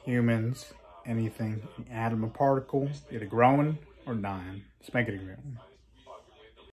humans, anything, atom or particle, either growing or dying. Let's make it a green one.